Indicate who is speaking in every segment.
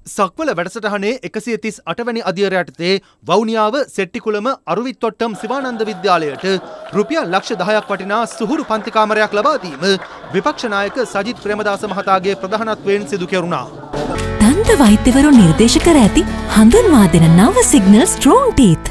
Speaker 1: සක්වල වැඩසටහනේ 138 වැනි අදියර යටතේ වවුනියාව සෙට්ටිකුළම අරුවිත්තොට්ටම් සිවානන්ද විද්‍යාලයට රුපියල් ලක්ෂ 10ක් වටිනා සුහුරු පන්ති කාමරයක් ලබා දීම විපක්ෂ නායක සජිත් ප්‍රේමදාස මහතාගේ ප්‍රධානත්වයෙන් සිදු කෙරුණා.
Speaker 2: දන්ත වෛද්‍යවරු නිර්දේශ කර ඇති හඳුන්වා දෙන නව සිග්නල් ස්ට්‍රෝං ටීත්.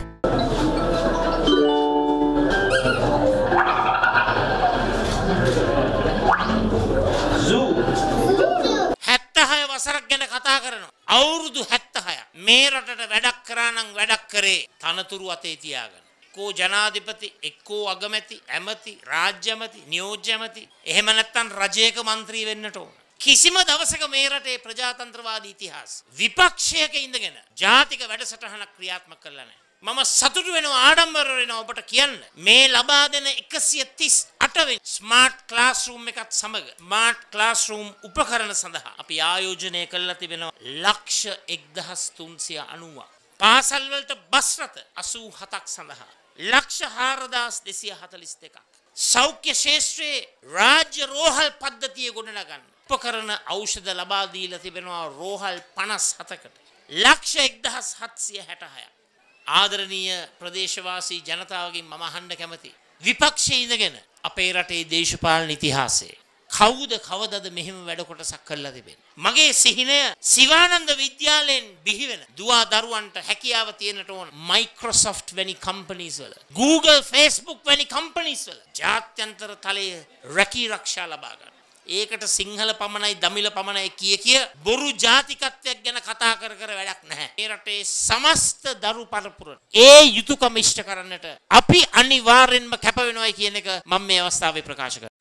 Speaker 3: අවුරුදු 76 මේ රටට වැඩක් කරා නම් වැඩක් කරේ තනතුරු අතේ තියාගෙන. කෝ ජනාධිපති එක්කෝ අගමැති ඇමති රාජ්‍ය ඇමති නියෝජ්‍ය ඇමති එහෙම නැත්නම් රජයක മന്ത്രി වෙන්නට ඕන. කිසිම දවසක මේ රටේ ප්‍රජාතන්ත්‍රවාදී ඉතිහාස විපක්ෂයක ඉඳගෙන ජාතික වැඩසටහනක් ක්‍රියාත්මක කළා නැහැ. මම සතුටු වෙනවා ආඩම්බර වෙනවා ඔබට කියන්න මේ ලබා දෙන 138 වෙනි ස්මාර්ට් ක්ලාස්රූම් එකත් සමග ස්මාර්ට් ක්ලාස්රූම් උපකරණ සඳහා අපි ආයෝජනය කළා තිබෙනවා ලක්ෂ 1390ක්. පාසල් වලට බස් රථ 87ක් සඳහා ලක්ෂ 4242ක්. සෞඛ්‍ය ශාස්ත්‍රයේ රාජ්‍ය රෝහල් පද්ධතිය ගොඩනගන්න උපකරණ ඖෂධ ලබා දීලා තිබෙනවා රෝහල් 57කට ලක්ෂ 1766ක්. ආදරණීය ප්‍රදේශවාසී ජනතාවගෙන් මම අහන්න කැමති විපක්ෂයේ ඉඳගෙන අපේ රටේ දේශපාලන ඉතිහාසයේ කවුද කවදද මෙහෙම වැඩ කොටසක් කරලා තිබෙන්නේ? මගේ සිහිනය සිවානන්ද විද්‍යාලයෙන් බිහි වෙන දුවා දරුවන්ට හැකියාව තියෙනට ඕන මයික්‍රොසොෆ්ට් වැනි කම්පනීස් වල Google Facebook වැනි කම්පනීස් වල ජාත්‍යන්තර තලයේ රැකී ආරක්ෂා ලබා ගන්න. ඒකට සිංහල පමණයි දමිළ පමණයි කිය බොරු ජාතිකත්වයක් ගැන කතා කර වැඩක් නැහැ. මේ රටේ සමස්ත දරු පරපුර ඒ යුතුයකම ඉෂ්ට කරන්නට අපි අනිවාර්යෙන්ම කැප වෙනවයි කියන එක මම මේ අවස්ථාවේ ප්‍රකාශ කරනවා.